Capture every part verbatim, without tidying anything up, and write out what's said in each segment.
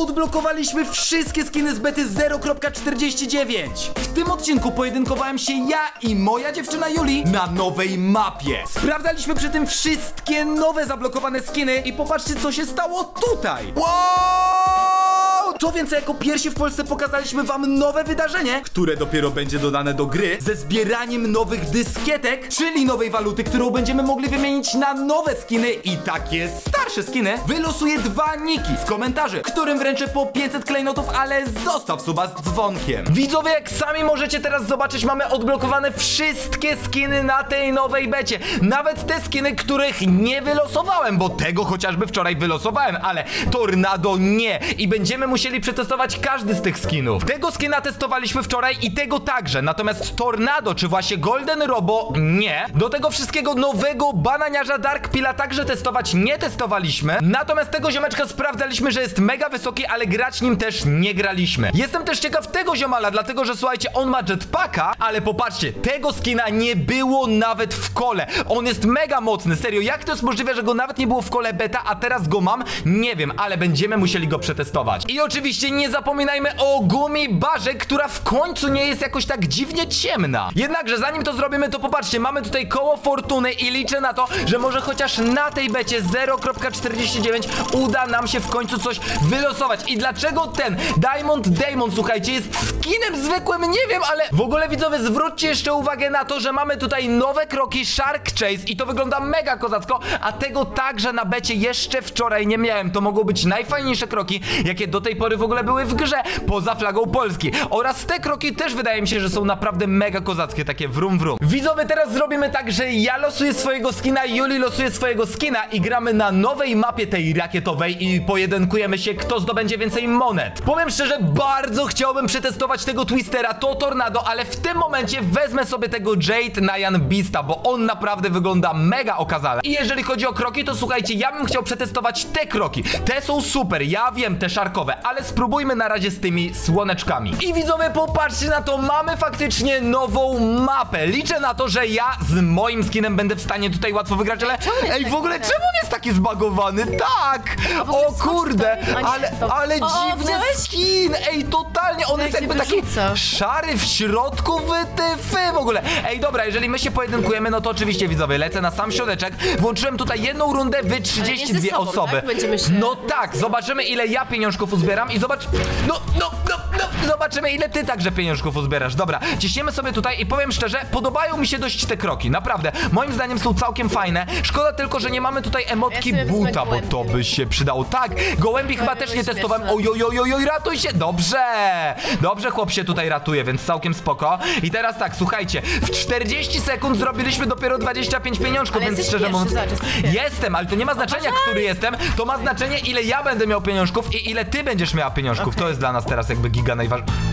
odblokowaliśmy wszystkie skiny z bety zero kropka czterdzieści dziewięć. W tym odcinku pojedynkowałem się ja i moja dziewczyna Juli na nowej mapie. Sprawdzaliśmy przy tym wszystkie nowe zablokowane skiny i popatrzcie, co się stało tutaj. Wow! Co więcej, jako pierwsi w Polsce pokazaliśmy wam nowe wydarzenie, które dopiero będzie dodane do gry, ze zbieraniem nowych dyskietek, czyli nowej waluty, którą będziemy mogli wymienić na nowe skiny i takie starsze skiny. Wylosuję dwa niki z komentarzy, którym wręczę po pięćset klejnotów, ale zostaw suba z dzwonkiem. Widzowie, jak sami możecie teraz zobaczyć, mamy odblokowane wszystkie skiny na tej nowej becie. Nawet te skiny, których nie wylosowałem, bo tego chociażby wczoraj wylosowałem, ale Tornado nie. I będziemy musieli przetestować każdy z tych skinów. Tego skina testowaliśmy wczoraj i tego także, natomiast Tornado czy właśnie Golden Robo nie. Do tego wszystkiego nowego bananiarza Dark Pilla także testować nie testowaliśmy. Natomiast tego ziomeczka sprawdzaliśmy, że jest mega wysoki, ale grać nim też nie graliśmy. Jestem też ciekaw tego ziomala, dlatego że słuchajcie, on ma jetpacka, ale popatrzcie, tego skina nie było nawet w kole. On jest mega mocny, serio, jak to jest możliwe, że go nawet nie było w kole beta, a teraz go mam? Nie wiem, ale będziemy musieli go przetestować. I oczywiście nie zapominajmy o gumi barze, która w końcu nie jest jakoś tak dziwnie ciemna. Jednakże zanim to zrobimy, to popatrzcie, mamy tutaj koło fortuny i liczę na to, że może chociaż na tej becie zero kropka czterdzieści dziewięć uda nam się w końcu coś wylosować. I dlaczego ten Diamond Damon, słuchajcie, jest skinem zwykłym, nie wiem, ale w ogóle widzowie, zwróćcie jeszcze uwagę na to, że mamy tutaj nowe kroki Shark Chase i to wygląda mega kozacko, a tego także na becie jeszcze wczoraj nie miałem. To mogą być najfajniejsze kroki, jakie do tej pory w ogóle były w grze, poza flagą Polski. Oraz te kroki też wydaje mi się, że są naprawdę mega kozackie, takie wrum wrum. Widzowie, teraz zrobimy tak, że ja losuję swojego skina, Juli losuje swojego skina i gramy na nowej mapie tej rakietowej i pojedynkujemy się, kto zdobędzie więcej monet. Powiem szczerze, bardzo chciałbym przetestować tego Twistera, to Tornado, ale w tym momencie wezmę sobie tego Jade Nyan Beasta, bo on naprawdę wygląda mega okazale. I jeżeli chodzi o kroki, to słuchajcie, ja bym chciał przetestować te kroki. Te są super, ja wiem, te szarkowe, ale spróbujmy na razie z tymi słoneczkami. I widzowie, popatrzcie na to, mamy faktycznie nową mapę. Liczę na to, że ja z moim skinem będę w stanie tutaj łatwo wygrać, ale ej, w ogóle czemu on jest taki zbagowany? Tak! O kurde, ale, ale dziwny skin! Ej, totalnie, on jest jakby taki szary w środku, wytyfy w ogóle. Ej, dobra, jeżeli my się pojedynkujemy, no to oczywiście widzowie, lecę na sam środeczek. Włączyłem tutaj jedną rundę, wy trzydzieści dwie osoby. No tak, zobaczymy ile ja pieniążków uzbieram i zobacz... No, no, no, no, zobaczymy ile ty także pieniążków uzbierasz. Dobra, ciśniemy sobie tutaj i powiem szczerze, podobają mi się dość te kroki, naprawdę. Moim zdaniem są całkiem fajne. Szkoda tylko, że nie mamy tutaj emotki ja buta, bo to by się przydało. Tak, gołębi chyba też nie testowałem. Oj, oj, oj, oj, oj, ratuj się. Dobrze, dobrze chłop się tutaj ratuje, więc całkiem spoko. I teraz tak, słuchajcie, w czterdzieści sekund zrobiliśmy dopiero dwadzieścia pięć pieniążków, ale więc szczerze mówiąc... Jestem, ale to nie ma znaczenia, który jestem. To ma znaczenie, ile ja będę miał pieniążków i ile ty będziesz miała pieniążków. Okay. To jest dla nas teraz jakby giga najważniejsze.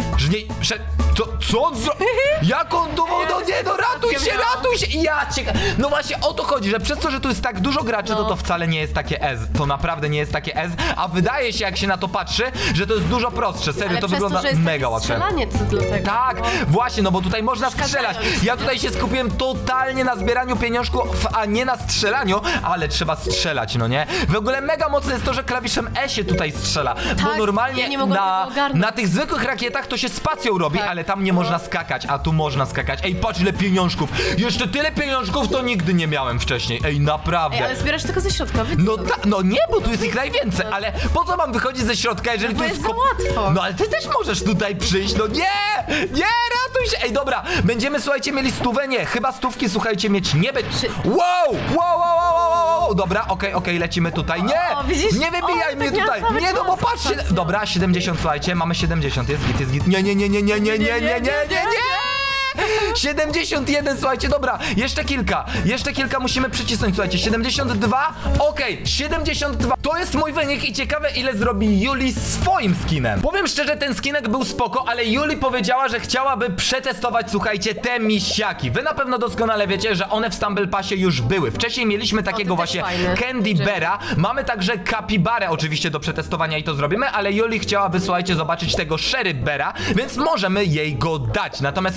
Co, co on zro... Jak on tu... No nie, no ratuj się, ratuj się! Ja ciekaw... No właśnie o to chodzi, że przez to, że tu jest tak dużo graczy, no. to to wcale nie jest takie S. To naprawdę nie jest takie S, a wydaje się, jak się na to patrzy, że to jest dużo prostsze. Serio, ale to wygląda to, mega łatwe. Strzelanie to dlatego. Tak, no. Właśnie, no bo tutaj można strzelać. Ja tutaj się skupiłem totalnie na zbieraniu pieniążków, a nie na strzelaniu, ale trzeba strzelać, no nie? W ogóle mega mocne jest to, że klawiszem E się tutaj strzela, tak, bo normalnie ja na, na tych zwykłych rakietach to się spacją robi, tak. ale tam nie no. można skakać, a tu można skakać. Ej, patrz ile pieniążków. Jeszcze tyle pieniążków to nigdy nie miałem wcześniej. Ej, naprawdę. Ej, ale zbierasz tylko ze środka, No tak, no nie, bo tu jest ich najwięcej, no. ale po co mam wychodzić ze środka, jeżeli no tu jest... jest za łatwo. No ale ty też możesz tutaj przyjść, no nie! Nie, ratuj się! Ej, dobra, będziemy, słuchajcie, mieli stówę, nie, chyba stówki, słuchajcie, mieć nie będzie... Wow! Wow, wow, wow, wow, wow! Dobra, okej, okay, okej, okay, lecimy tutaj. Nie! O, widzisz? Nie wybijaj o, mnie tutaj! Nie, no bo patrzcie... Dobra, siedemdziesiąt, słuchajcie, mamy siedemdziesiąt, jest git, jest git. Nie, nie, nie, nie, nie, nie, nie, nie, nie, nie, nie! siedemdziesiąt jeden, słuchajcie, dobra, jeszcze kilka, jeszcze kilka musimy przycisnąć, słuchajcie, siedemdziesiąt dwa, okej, okay, siedemdziesiąt dwa, to jest mój wynik i ciekawe ile zrobi Juli swoim skinem. Powiem szczerze, ten skinek był spoko, ale Juli powiedziała, że chciałaby przetestować, słuchajcie, te misiaki. Wy na pewno doskonale wiecie, że one w Stumble Passie już były. Wcześniej mieliśmy takiego o, właśnie fajny. Candy Beara, mamy także Kapibarę oczywiście do przetestowania i to zrobimy, ale Juli chciałaby, słuchajcie, zobaczyć tego Sherry Beara, więc możemy jej go dać. Natomiast jeżeli chodzi o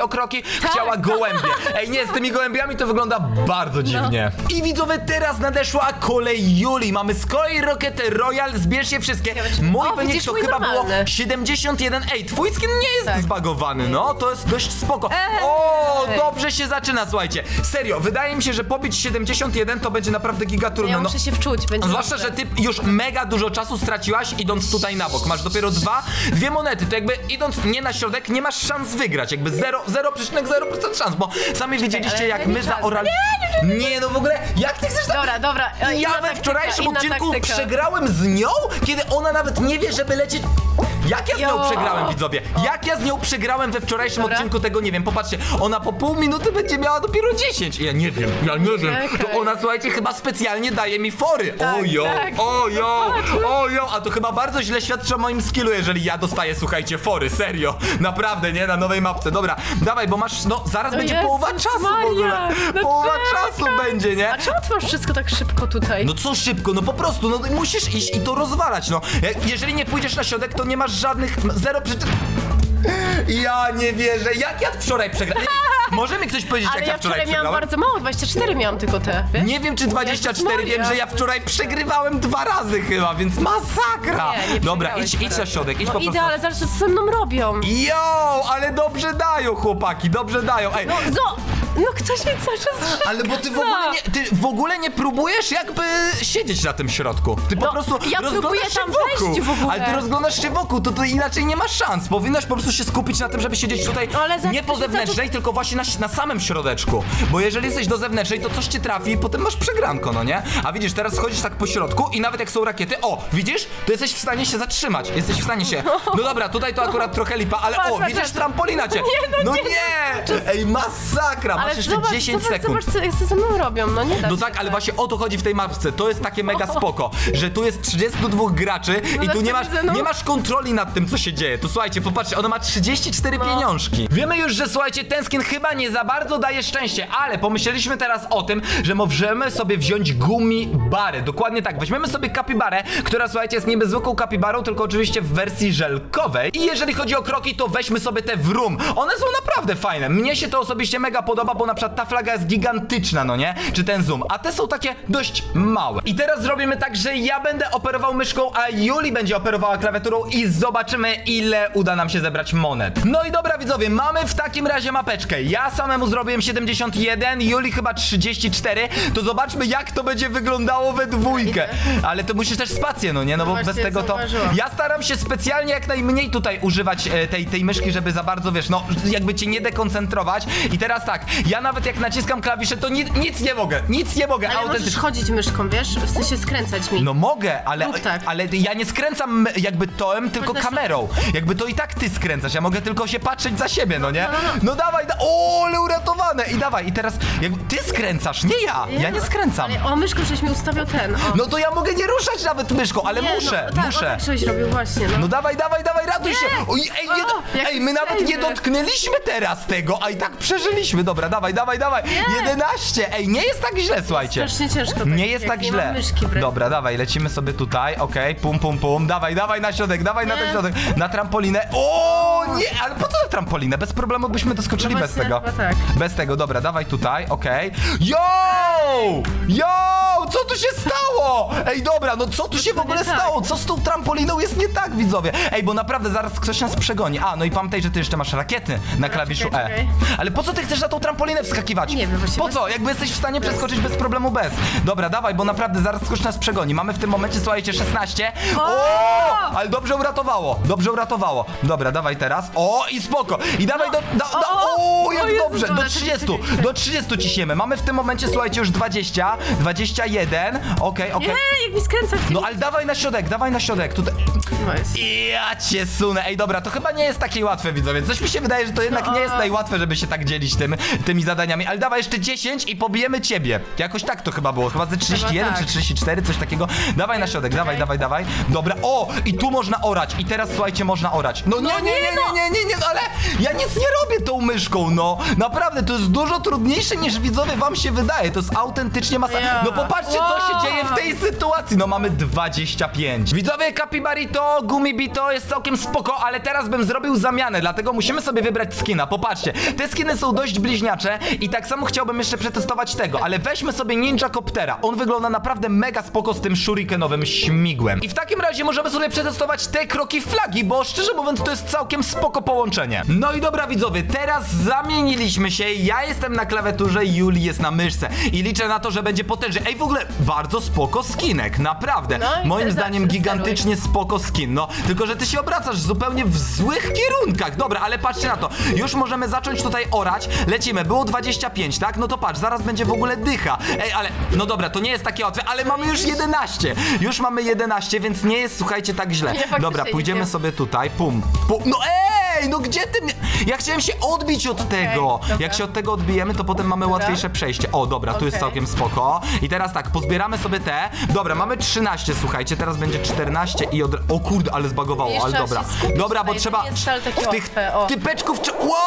o kroki, chciała gołębie. Ej, nie, z tymi gołębiami to wygląda bardzo dziwnie. I widzowie, teraz nadeszła kolej Julii. Mamy z kolei Rocket Royal, zbierz je wszystkie. Mój O, wynik widzisz, to mój chyba było normalny. siedemdziesiąt jeden. Ej, twój skin nie jest Tak. zbagowany, no, to jest dość spoko. Ej. O, dobrze się zaczyna, słuchajcie. Serio, wydaje mi się, że pobić siedemdziesiąt jeden to będzie naprawdę giga trudno. Ja No, muszę się wczuć, będzie zwłaszcza, że dobrze. ty już mega dużo czasu straciłaś idąc tutaj na bok. Masz dopiero dwa, dwie monety, to jakby idąc nie na środek nie masz szans wygrać. Jakby zero przecinek zero procent szans, bo sami widzieliście ale jak nie my czas. zaorali... Nie, nie, no w ogóle, jak ty chcesz... Dobra, dobra. Ja inna we taktyka, wczorajszym inna odcinku taktyka. przegrałem z nią, kiedy ona nawet nie wie, żeby lecieć... Jak ja z nią Jo. przegrałem, widzowie? Jak ja z nią przegrałem we wczorajszym Dobra. odcinku, tego nie wiem. Popatrzcie, ona po pół minuty będzie miała dopiero dziesięć. Ja nie wiem, ja nie wiem. To Czekaj. ona, słuchajcie, chyba specjalnie daje mi fory. Tak, ojo, tak. ojo, ojo. A to chyba bardzo źle świadczy o moim skillu, jeżeli ja dostaję, słuchajcie, fory. Serio. Naprawdę, nie? Na nowej mapce. Dobra, dawaj, bo masz, no, zaraz O będzie Jezus połowa czasu w ogóle. Maria, no Połowa czekaj. czasu będzie, nie? A czemu ty masz wszystko tak szybko tutaj? No co szybko, no po prostu, no musisz iść i to rozwalać, no. Jak- Jeżeli nie pójdziesz na środek, to nie masz żadnych zero przyczyn. Ja nie wierzę, jak ja wczoraj przegrałem? Może mi ktoś powiedzieć, Ale jak ja ja wczoraj wczoraj miałam przegrałem? bardzo mało, dwadzieścia cztery miałam tylko te, wiesz? Nie wiem czy dwadzieścia cztery, Jezus wiem, Maria. że ja wczoraj przegrywałem dwa razy chyba, więc masakra! Nie, nie Dobra, przegrałeś idź, idź dwa na razy. środek, idź No po idę, prostu. ale zaraz co ze mną robią. Jo, ale dobrze dają chłopaki, dobrze dają, ej. No, zo, no ktoś mnie cały czas Ale bo ty w Co? ogóle nie, ty w ogóle nie próbujesz jakby siedzieć na tym środku. Ty po No, prostu ja rozglądasz próbuję się tam wokół. wejść w ogóle. Ale ty rozglądasz się wokół, to, to inaczej nie masz szans. Powinnaś po prostu się skupić na tym, żeby siedzieć tutaj No, ale za- nie po to się zewnętrznej, tylko właśnie na, na samym środeczku. Bo jeżeli jesteś do zewnętrznej, to coś cię trafi i potem masz przegranko, no nie? A widzisz, teraz schodzisz tak po środku i nawet jak są rakiety, o, widzisz? To jesteś w stanie się zatrzymać. Jesteś w stanie się... No dobra, tutaj to akurat trochę lipa, ale Patrz, o, patrz, widzisz, patrz. trampolina cię. Nie, no no nie, nie! Ej, masakra, masz Ale jeszcze zobacz, dziesięć zobacz, sekund. Zobacz, co, co ze mną robią, no nie da No się tak, ale właśnie o to chodzi w tej mapce. To jest takie mega spoko, że tu jest trzydziestu dwóch graczy i tak tu nie to masz, widzę, no. nie masz kontroli nad tym, co się dzieje. Tu słuchajcie, popatrzcie, ona ma trzydzieści cztery No. pieniążki. Wiemy już, że słuchajcie, ten skin chyba nie za bardzo daje szczęście, ale pomyśleliśmy teraz o tym, że możemy sobie wziąć gumibarę. Dokładnie tak, weźmiemy sobie kapibarę, która słuchajcie jest niby zwykłą kapibarą, tylko oczywiście w wersji żelkowej. I jeżeli chodzi o kroki, to weźmy sobie te wrum. One są naprawdę fajne. Mnie się to osobiście mega podoba, bo na przykład ta flaga jest gigantyczna, no nie? Czy ten zoom, a te są takie dość małe. I teraz zrobimy tak, że ja będę operował myszką, a Juli będzie operowała klawiaturą i zobaczymy, ile uda nam się zebrać monet. No i dobra widzowie, mamy w takim razie mapeczkę. Ja samemu zrobiłem siedemdziesiąt jeden, Juli chyba trzydzieści cztery, to zobaczmy jak to będzie wyglądało we dwójkę. Ale to musisz też spację, no nie? No bo Właśnie bez tego to... zauważyłam. Ja staram się specjalnie jak najmniej tutaj używać e, tej, tej myszki, żeby za bardzo, wiesz, no jakby cię nie dekoncentrować. I teraz tak, ja nawet jak naciskam klawisze, to ni nic nie mogę, nic nie mogę Ale możesz autentycznie. chodzić myszką, wiesz? W sensie skręcać mi. No mogę, ale, Rób tak. ale ja nie skręcam jakby toem, tylko Można się- kamerą. Jakby to i tak ty skręcasz, ja mogę tylko się patrzeć za siebie, no nie? no, no, no. No dawaj, da o, ale uratowane! I dawaj, i teraz jakby ty skręcasz, nie ja, ja nie skręcam. Ale o, myszką żeś mi ustawiał ten, o. No to ja mogę nie ruszać nawet myszką, ale Nie, muszę, no, tak, muszę. O, tak żeś robił właśnie, no. No dawaj, dawaj, dawaj, ratuj Nie. się! Oj, ej, nie, O, jaki ej, my nawet nie saver. dotknęliśmy teraz tego, a i tak przeżyliśmy. Dobra, dawaj, dawaj, dawaj. jedenaście, ej, nie jest tak źle, słuchajcie. Strasznie ciężko. Tak, Nie jest jak tak nie źle. Mam myszki w ręku. Dobra, dawaj, lecimy sobie tutaj, okej, pum, pum, pum. Dawaj, dawaj na środek, dawaj na ten Nie. środek. Na trampolinę. O, nie, ale po co na trampolinę? Bez problemu byśmy doskoczyli No bez właśnie, tego. chyba tak. Bez tego, dobra, dawaj tutaj, okej. Yo! Yo! Co tu się stało? Ej, dobra, no co tu się w ogóle nie tak. stało? Co z tą trampoliną jest nie tak, widzowie? Ej, bo naprawdę zaraz ktoś nas przegoni. A, no i pamiętaj, że ty jeszcze masz rakiety na klawiszu czekaj, E. czekaj. Ale po co ty chcesz na tą trampolinę wskakiwać? Nie wiem, właśnie Po bez- co? Jakby jesteś w stanie przeskoczyć bez problemu bez. Dobra, dawaj, bo naprawdę zaraz ktoś nas przegoni. Mamy w tym momencie, słuchajcie, szesnaście. O! Ale dobrze uratowało. Dobrze uratowało. Dobra, dawaj teraz. O, i spoko. I dawaj do... do, do o, o, jak o Jezu, dobrze. dobra, Do czekaj, trzydziestu. czekaj, czekaj. Do trzydziestu ciśniemy. Mamy w tym momencie, słuchajcie, już dwadzieścia, dwadzieścia jeden. Okej, okej. Nie, jak mi skręca. No ale dawaj na środek, dawaj na środek. Tutaj. No jest. Ja cię sunę. Ej, dobra, to chyba nie jest takie łatwe, widzowie. Coś mi się wydaje, że to jednak No. nie jest najłatwe, żeby się tak dzielić tym, tymi zadaniami, ale dawaj jeszcze dziesięć i pobijemy ciebie. Jakoś tak to chyba było, chyba ze trzydzieści jeden tak. czy trzydzieści cztery, coś takiego. Dawaj na środek, dawaj, dawaj, dawaj. Dobra, o! I tu można orać. I teraz słuchajcie, można orać. No nie, nie, nie, nie, nie, nie, nie, no ale ja nic nie robię tą myszką, no. Naprawdę, to jest dużo trudniejsze niż widzowie wam się wydaje. To jest autentycznie masa. Ja. No popatrzcie, co Wow. się dzieje w tej sytuacji. No mamy dwadzieścia pięć. Widzowie, Capibarito, Gumibito jest całkiem spoko, ale teraz bym zrobił zamianę, dlatego musimy sobie wybrać skina. Popatrzcie, te skiny są dość bliźniacze i tak samo chciałbym jeszcze przetestować tego, ale weźmy sobie Ninja Coptera. On wygląda naprawdę mega spoko z tym shurikenowym śmigłem. I w takim razie możemy sobie przetestować te kroki flagi, bo szczerze mówiąc to jest całkiem spoko połączenie. No i dobra widzowie, teraz zamieniliśmy się. Ja jestem na klawiaturze, Juli jest na myszce i liczę na to, że będzie potężny. Ej, w ogóle bardzo spoko skinek, naprawdę. No i Moim teraz zdaniem steruj. gigantycznie spoko skin, no. Tylko, że ty się obracasz zupełnie w złych kierunkach. Dobra, ale patrzcie na to. Już możemy zacząć tutaj orać. Lecimy, było dwadzieścia pięć, tak? No to patrz, zaraz będzie w ogóle dycha. Ej, ale, no dobra, to nie jest takie łatwe, ale mamy już jedenaście. Już mamy jedenaście, więc nie jest, słuchajcie, tak źle. Nie, faktycznie Dobra, pójdziemy nie. sobie tutaj, pum, pum. No ej, no gdzie ty mnie... Ja chciałem się odbić od tego. dobra. Jak się od tego odbijemy, to potem mamy łatwiejsze przejście. O, dobra, tu jest Okej. całkiem spoko. I teraz tak, pozbieramy sobie te. Dobra, mamy trzynaście, słuchajcie, teraz będzie czternaście i od... O kurde, ale zbagowało, Jeszcze ale trzeba dobra. się skupić Dobra, bo tutaj, to trzeba nie jest wcale takie w tych łatwe, o. typeczków... trze- Wow!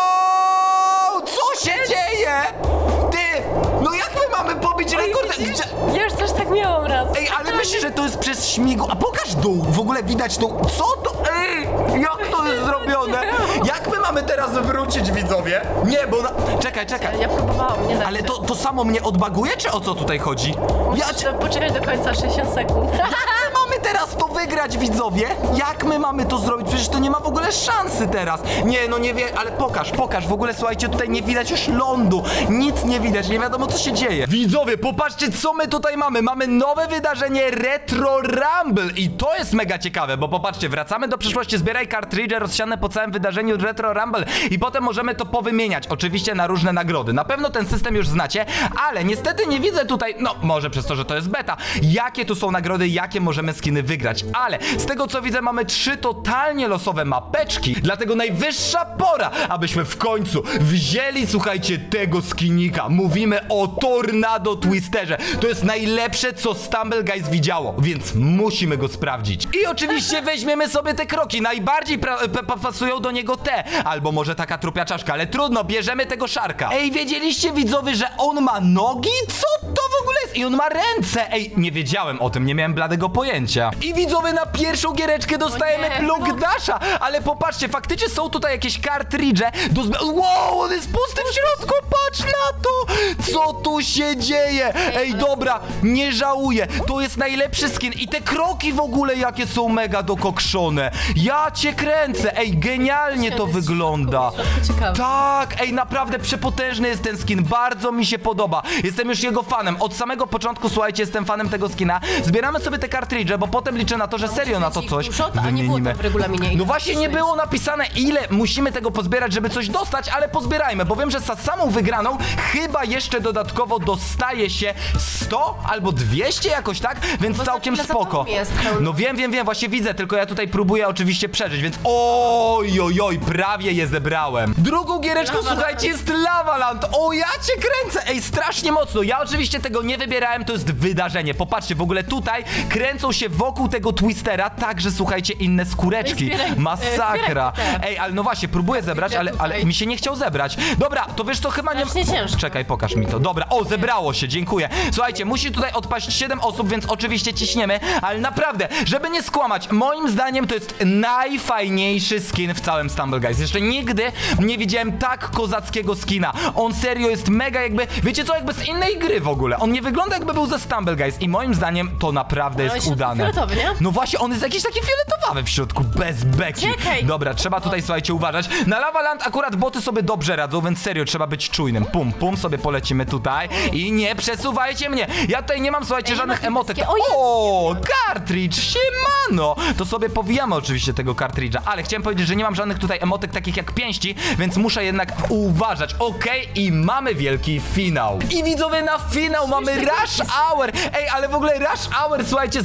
Co się dzieje? Ty! No jak my mamy pobić rekord? Gdzie... Ja już też tak miałam raz. Ej, ale myślę, że to jest przez śmigło. A pokaż dół, w ogóle widać dół. Co to? Ej, jak to jest zrobione? Jak my mamy teraz wrócić, widzowie? Nie, bo na... Czekaj, czekaj. Ja próbowałam, nie da Ale się. to, to samo mnie odbaguje, czy o co tutaj chodzi? Ja Musisz cię... poczekać do końca sześćdziesiąt sekund. Jak my mamy teraz to wygrać, widzowie? Jak my mamy to zrobić? Przecież to nie ma w ogóle szansy teraz. Nie, no nie wie, ale pokaż, pokaż. W ogóle, słuchajcie, tutaj nie widać już lądu. Nic nie widać, nie wiadomo co się dzieje. Widzowie, popatrzcie, co my tutaj mamy. Mamy nowe wydarzenie Retro Rumble i to jest mega ciekawe, bo popatrzcie, wracamy do przyszłości, zbieraj kartridże rozsiane po całym wydarzeniu Retro Rumble i potem możemy to powymieniać, oczywiście na różne nagrody. Na pewno ten system już znacie, ale niestety nie widzę tutaj, no może przez to, że to jest beta, jakie tu są nagrody, jakie możemy skiny wygrać, ale z tego co widzę mamy trzy totalnie losowe mapeczki, dlatego najwyższa pora, abyśmy w końcu wzięli, słuchajcie, tego skinika. Mówimy o Tornado Twisterze. To jest najlepsze, co Stumble Guys widziało, więc musimy go sprawdzić. I oczywiście weźmiemy sobie te kroki. Najbardziej pra- p- p- pasują do niego te, albo może taka trupia czaszka, ale trudno, bierzemy tego szarka. Ej, wiedzieliście widzowie, że on ma nogi? Co to w ogóle jest? I on ma ręce. Ej, nie wiedziałem o tym, nie miałem bladego pojęcia. I widzowie, na pierwszą giereczkę dostajemy nie, Plug no. Dasha, ale popatrzcie, faktycznie są tutaj jakieś kartridże do zb- Wow, on jest pusty w środku, patrz na to! Co tu się dzieje? Ej, dobra, nie żałuję, to jest najlepszy skin i te kroki w ogóle jakie są mega dokokszone. Ja cię kręcę, ej, genialnie to Jest wygląda. w środku, ciekawe. Tak, ej, naprawdę przepotężny jest ten skin, bardzo mi się podoba. Jestem już jego fanem, od samego początku, słuchajcie, jestem fanem tego skina. Zbieramy sobie te kartridże, bo potem liczę na to, że serio na to ich coś dużo, a nie było wymienimy. to w regulaminie. No właśnie nie było napisane, ile musimy tego pozbierać, żeby coś dostać, ale pozbierajmy, bo wiem, że za samą wygraną chyba jeszcze dodatkowo dostaje się sto albo dwieście jakoś tak, więc Bo całkiem za chwilę spoko. za tobą jest pełno. No wiem, wiem, wiem, właśnie widzę, tylko ja tutaj próbuję oczywiście przeżyć, więc oj, oj, oj, prawie je zebrałem. Drugą giereczką, Lava słuchajcie, jest Lavaland. O, ja cię kręcę, ej, strasznie mocno. Ja oczywiście tego nie wybierałem, to jest wydarzenie. Popatrzcie, w ogóle tutaj kręcą się wokół tego Twistera także, słuchajcie, inne skóreczki. Zbieraj, e, Masakra. zbieraj te. Ej, ale no właśnie, próbuję zebrać, ale, ale tutaj. mi się nie chciał zebrać. Dobra, to wiesz, to chyba nie... Strasznie ciężko. Czekaj, pokaż mi to. Dobra, o, zebrało się, dziękuję. Słuchajcie, musi tutaj odpaść siedem osób, więc oczywiście ciśniemy, ale naprawdę, żeby nie skłamać, moim zdaniem to jest najfajniejszy skin w całym Stumble Guys. Jeszcze nigdy nie widziałem tak kozackiego skina. On serio jest mega jakby, wiecie co, jakby z innej gry w ogóle. On nie wygląda jakby był ze Stumble Guys i moim zdaniem to naprawdę No, jest jest udane. fioletowy, nie? No właśnie, on jest jakiś taki fioletowawy w środku, bez beki. Czekaj. Dobra, trzeba tutaj, słuchajcie, uważać. Na Lavaland akurat boty sobie dobrze radzą, więc serio, trzeba być czujnym. Pum, pum, sobie polecimy tutaj i nie przesuwajcie mnie. Ja tutaj nie mam, słuchajcie, Ej, żadnych nie ma emotek. o, jest. O, kartridż, siemano. To sobie powijamy oczywiście tego kartridża, ale chciałem powiedzieć, że nie mam żadnych tutaj emotek takich jak pięści, więc muszę jednak uważać. Okej, i mamy wielki finał. I widzowie, na finał mamy Rush Hour. Ej, ale w ogóle Rush Hour, słuchajcie, z botami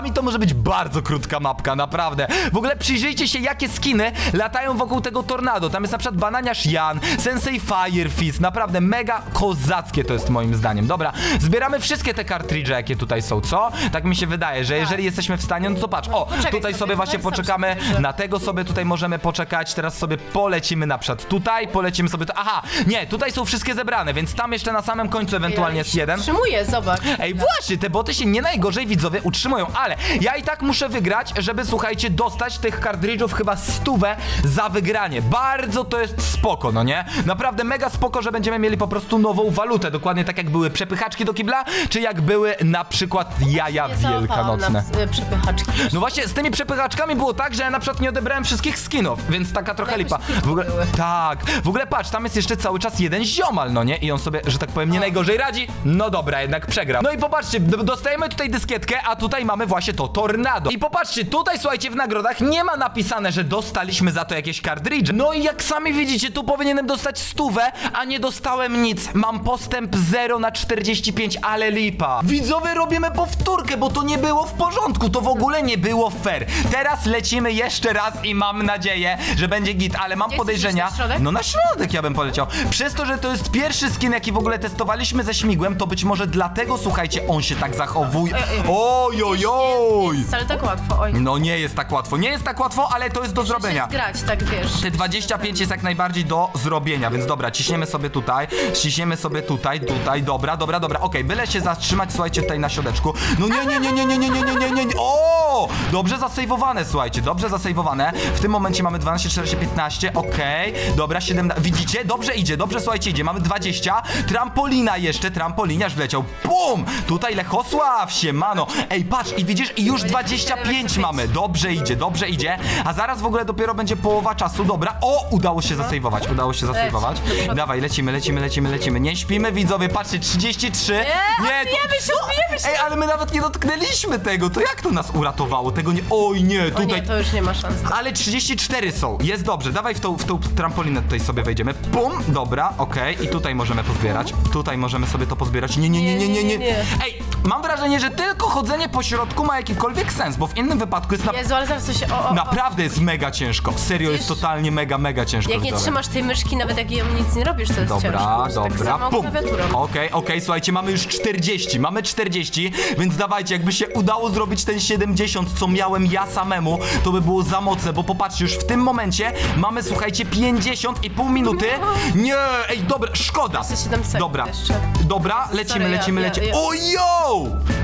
botami to może być bardzo krótka mapka, naprawdę. W ogóle przyjrzyjcie się, jakie skiny latają wokół tego tornado. Tam jest na przykład Bananiarz Jan, Sensei Fire Fist, naprawdę mega kozackie to jest moim zdaniem. Dobra, zbieramy wszystkie te kartridże, jakie tutaj są, co? Tak mi się wydaje, że jeżeli jesteśmy w stanie, no to patrz, o, Poczekaj tutaj sobie, sobie właśnie no i poczekamy, sam na tego sobie tutaj możemy poczekać, teraz sobie polecimy na przykład tutaj, polecimy sobie, to, aha, nie, tutaj są wszystkie zebrane, więc tam jeszcze na samym końcu ewentualnie jest jeden. Utrzymuję, zobacz. Ej, właśnie, te boty się nie najgorzej, widzowie, utrzymują, ale ja i tak muszę wygrać, żeby, słuchajcie, dostać tych kartridżów chyba stówę za wygranie. Bardzo to jest spoko, no nie? Naprawdę mega spoko, że będziemy mieli po prostu nową walutę, dokładnie tak jak były przepychaczki do kibla, czy jak były na przykład jaja Nie załapałam wielkanocne. na y, przepychaczki. No właśnie, z tymi przepychaczkami było tak, że ja na przykład nie odebrałem wszystkich skinów, więc taka trochę jakoś lipa. krótko W ogóle, były. tak, w ogóle patrz, tam jest jeszcze cały czas jeden ziomal, no nie? I on sobie, że tak powiem, nie najgorzej radzi. No dobra, jednak przegrał. No i popatrzcie, d- dostajemy tutaj dyskietkę, a tutaj mamy właśnie to tornado. I popatrzcie, tutaj słuchajcie, w nagrodach nie ma napisane, że dostaliśmy za to jakieś kartridże. No i jak sami widzicie, tu powinienem dostać stówę, a nie dostałem nic. Mam postęp zero na czterdzieści pięć, ale lipa. Widzowie, robimy powtórkę, bo to nie było w porządku, to w ogóle nie było fair. Teraz lecimy jeszcze raz i mam nadzieję, że będzie git, ale mam Gdzie podejrzenia. chcesz iść, na środek? No na środek ja bym poleciał. Przez to, że to jest pierwszy skin, jaki w ogóle testowaliśmy ze śmigłem, to być może dlatego, słuchajcie, on się tak zachowuje. Ej, ej. Oj, oj, oj. Jest wcale tak łatwo, oj. No nie jest tak łatwo, nie jest tak łatwo, ale to jest do zrobienia. Grać, tak wiesz. Te dwadzieścia pięć jest jak najbardziej do zrobienia, więc dobra, ciśniemy sobie tutaj, ciśniemy sobie tutaj, tutaj, dobra, dobra, dobra, okej, byle się zatrzymać, słuchajcie, tutaj na środeczku. No nie, nie, nie, nie, nie, nie, nie, nie, nie, nie, nie, o! Dobrze zasejwowane, słuchajcie, dobrze zasejwowane. W tym momencie mamy dwanaście, czternaście, piętnaście, okej, dobra, siedemnaście, widzicie? Dobrze idzie, dobrze, słuchajcie, idzie, mamy dwadzieścia, trampolina jeszcze, trampoliniarz wleciał, bum! Tutaj Lechosław się, mano, ej, patrz, i widzisz, i już dwadzieścia pięć mamy, dobrze idzie, dobrze idzie, a zaraz w ogóle dopiero będzie połowa czasu, dobra, o, udało się zasejwować, udało się zasejwować, dawaj, lecimy, lecimy, lecimy, lecimy, nie śpimy, widzowie, patrzcie, trzydzieści trzy, nie, odbijemy się, co? odbijemy się. Ej, ale my nawet nie dotknęliśmy tego, to jak to nas uratowało, tego nie, oj nie, O tutaj, nie, to już nie ma szans. ale trzydzieści cztery są, jest dobrze, dawaj w tą, w tą trampolinę tutaj sobie wejdziemy, pum, dobra, okej, i tutaj możemy pozbierać, tutaj możemy sobie to pozbierać, nie, nie, nie, nie, nie, nie, Nie, nie, nie. ej, mam wrażenie, że tylko chodzenie po środku ma jakikolwiek sens, bo w innym wypadku jest na... Jezu, ale zaraz to się... O, o, o. Naprawdę jest mega ciężko, serio jest Widzisz? totalnie mega, mega ciężko. Jak nie widzowie. trzymasz tej myszki, nawet jak ją nic nie robisz, to jest Dobra, ciężko. Tak dobra, samo pum. klawiaturą. Okej, okej, słuchajcie, mamy już czterdzieści, mamy czterdzieści, więc dawajcie, jakby się udało zrobić ten siedemdziesiąt, co miałem ja samemu, to by było za mocne, bo popatrzcie, już w tym momencie mamy, słuchajcie, pięćdziesiąt i pół minuty. Nie, ej, dobra, szkoda. Jeszcze siedem sekund Dobra, jeszcze. dobra, lecimy, Sorry, ja- lecimy, ja- lecimy. ja- Ojo!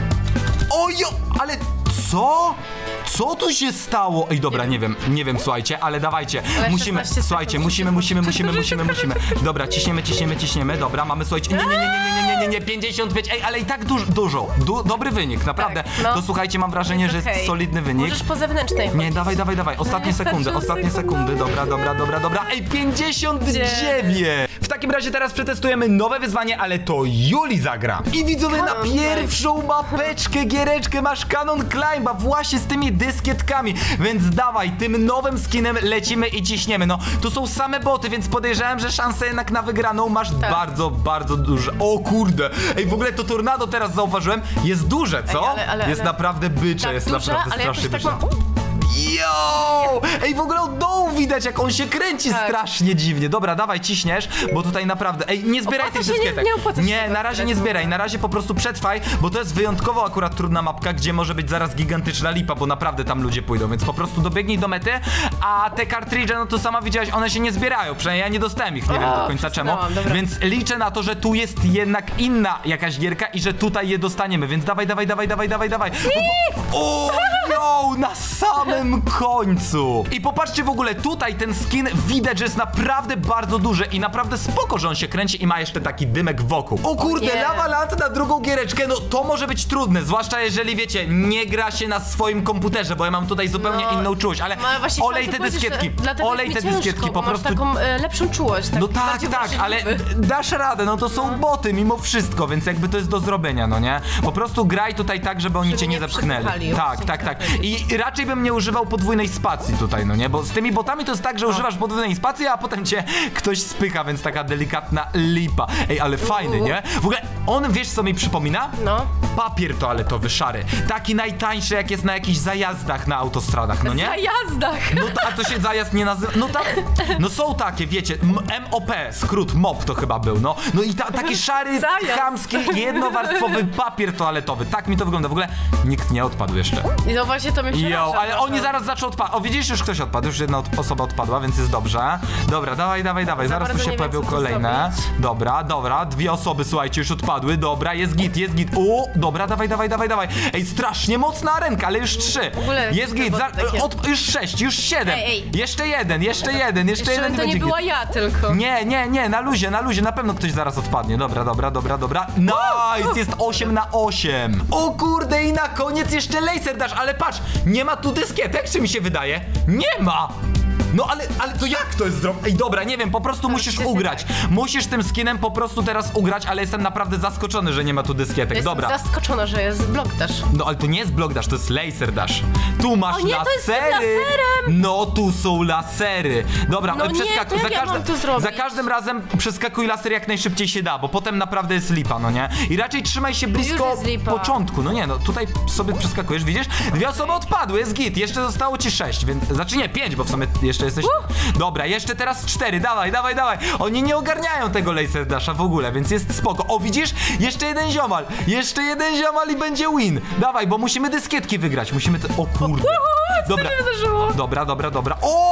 Ojo, ale co? Co tu się stało? Ej, dobra, nie wiem, nie wiem, słuchajcie, ale dawajcie, Ale musimy, szesnaście słuchajcie, sekund. musimy, musimy, musimy, Szybko, musimy, szybko, musimy. Dobra, ciśniemy, ciśniemy, ciśniemy, dobra, mamy, słuchajcie, nie, nie, nie, nie, nie, nie, nie, nie, nie, pięćdziesiąt pięć, ej, ale i tak dużo, dużo, du dobry wynik, naprawdę. Tak, no. To słuchajcie, mam wrażenie, że jest Okej. solidny wynik. Możesz po zewnętrznej Nie, dawaj, dawaj, dawaj, ostatnie nie, sekundy, starczą ostatnie sekundy, sekundy. dobra, dobra, dobra, dobra, ej, pięćdziesiąt dziewięć! W takim razie teraz przetestujemy nowe wyzwanie, ale to Juli zagra. I widzowie, na Canon pierwszą mapeczkę, giereczkę masz Canon Climba właśnie z tymi dyskietkami, więc dawaj, tym nowym skinem lecimy i ciśniemy. No, tu są same boty, więc podejrzewam, że szanse jednak na wygraną masz Tak. bardzo, bardzo duże. O kurde, ej, w ogóle to tornado teraz zauważyłem, jest duże, co? Ej, ale- ale- jest ale- naprawdę bycze, Tak, jest duże, naprawdę ale jakoś strasznie tak bycze. mam... Yo! Ej, w ogóle od dołu widać, jak on się kręci Tak. strasznie dziwnie. Dobra, dawaj, ciśniesz, bo tutaj naprawdę... Ej, nie zbieraj Opłaca tych się, nie- dyskietek. nie opłaca się Nie, tego na razie zbierać. nie zbieraj, na razie po prostu przetrwaj, bo to jest wyjątkowo akurat trudna mapka, gdzie może być zaraz gigantyczna lipa, bo naprawdę tam ludzie pójdą, więc po prostu dobiegnij do mety, a te kartridże, no to sama widziałaś, one się nie zbierają, przynajmniej ja nie dostałem ich, nie wiem O, do końca czemu, przesunęłam, dobra. więc liczę na to, że tu jest jednak inna jakaś gierka i że tutaj je dostaniemy, więc dawaj, dawaj, dawaj, dawaj, dawaj, dawaj. O, yo, na samym końcu. I popatrzcie w ogóle, tutaj ten skin widać, że jest naprawdę bardzo duży i naprawdę spoko, że on się kręci i ma jeszcze taki dymek wokół. O kurde, nie. Lava Land na drugą giereczkę, no to może być trudne, zwłaszcza jeżeli wiecie, nie gra się na swoim komputerze, bo ja mam tutaj zupełnie No, inną czułość, ale No, ale właśnie olej chciałam te tu powiedzieć, dyskietki, że dlatego olej jest te mi dyskietki, ciężko, po bo masz prostu... taką e, lepszą czułość. No taki tak, bardziej tak, ale wrażliwy. dasz radę, no to są boty mimo wszystko, więc jakby to jest do zrobienia, no nie? Po prostu graj tutaj tak, żeby oni Żeby cię nie nie zepchnęli. przepychali, Tak, właśnie, tak, tak. tak. I raczej bym nie używał podwójnej spacji tutaj, no nie? Bo z tymi botami to jest tak, że używasz podwójnej spacji, a potem cię ktoś spycha, więc taka delikatna lipa. Ej, ale fajny, nie? W ogóle on, wiesz co mi przypomina? No. Papier toaletowy szary. Taki najtańszy, jak jest na jakichś zajazdach na autostradach, no nie? Na jazdach. No to, a to się zajazd nie nazywa. No tam. No są takie, wiecie, M- MOP, skrót M O P to chyba był, no. No i ta, taki szary, Zajazd. chamski, jednowarstwowy papier toaletowy. Tak mi to wygląda. W ogóle nikt nie odpadł jeszcze. No właśnie to mnie przeraża. Jo, ale trochę. oni zaraz zaczną odpadać. O, widzisz, już ktoś odpadł, już jedna od- osoba odpadła, więc jest dobrze. Dobra, dawaj, dawaj, dawaj. Za Zaraz tu bardzo się nie wiem, pojawią co tu kolejne. zrobić. Dobra, dobra, dwie osoby, słuchajcie, już odpadły. Dobra, jest git, jest git. O, dobra, dawaj, dawaj, dawaj, dawaj. Ej, strasznie mocna arenka, ale już trzy. ogóle Jest te git, za, wody takie. od, już sześć, już siedem. Ej, ej. Jeszcze jeden, jeszcze jeden, jeszcze, Jeszcze jeden i to nie będzie była git. ja tylko. Nie, nie, nie, na luzie, na luzie, na pewno ktoś zaraz odpadnie. Dobra, dobra, dobra, dobra. Nice, jest osiem na osiem. O kurde, i na koniec jeszcze laser dash, ale patrz, nie ma tu dyskietek, czy mi się wydaje? Nie ma! No ale, ale to jak to jest zrobione? Ej, dobra, nie wiem, po prostu musisz jest ugrać. Musisz tym skinem po prostu teraz ugrać, ale jestem naprawdę zaskoczony, że nie ma tu dyskietek. Jestem Dobra. zaskoczona, że jest blok też. No ale to nie jest block dash, to jest laser dash. Tu masz O nie, to jest z lasery. laserem. No tu są lasery. Dobra, No ale nie, przeskakuj. to Za, jak ja mam to zrobić? za każdym razem przeskakuj laser jak najszybciej się da, bo potem naprawdę jest lipa, no nie? I raczej trzymaj się blisko jest lipa. początku. No nie, no tutaj sobie przeskakujesz, widzisz? Dwie osoby odpadły, jest git. Jeszcze zostało ci sześć, więc... Znaczy nie, pięć, bo w sumie jeszcze jesteś... Dobra, jeszcze teraz cztery, dawaj, dawaj, dawaj. Oni nie ogarniają tego laser dasha w ogóle, więc jest spoko. O, widzisz? Jeszcze jeden ziomal. Jeszcze jeden ziomal i będzie win. Dawaj, bo musimy dyskietki wygrać. Musimy te... O kurde. Dobra. wydarzyło? Dobra, dobra, dobra. O!